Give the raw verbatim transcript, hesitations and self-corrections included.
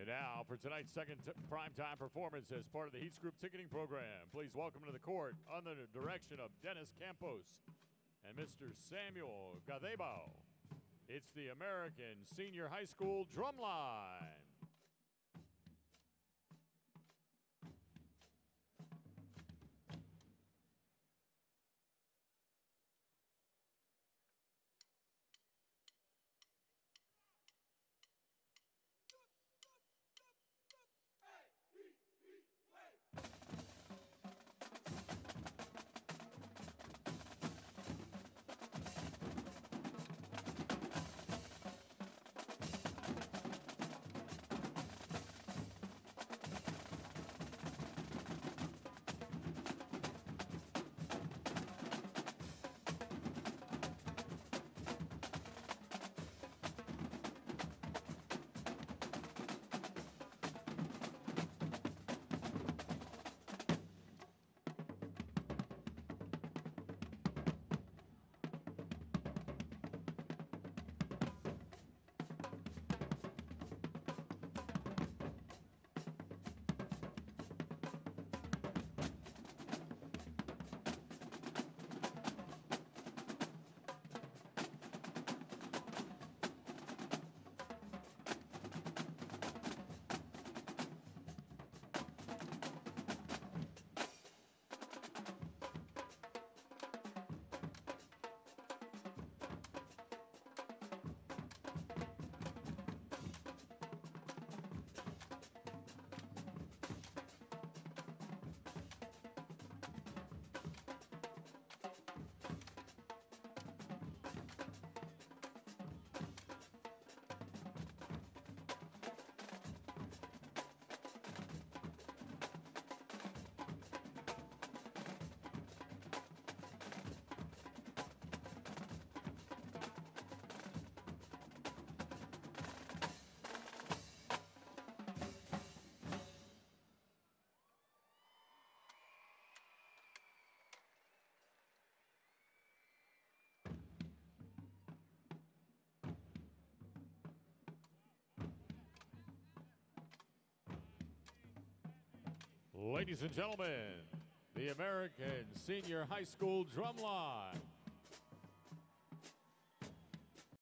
And now for tonight's second t- primetime performance as part of the Heats Group ticketing program, please welcome to the court under the direction of Dennis Campos and Mister Samuel Gadebo. It's the American Senior High School Drumline. Ladies and gentlemen, the American Senior High School Drumline.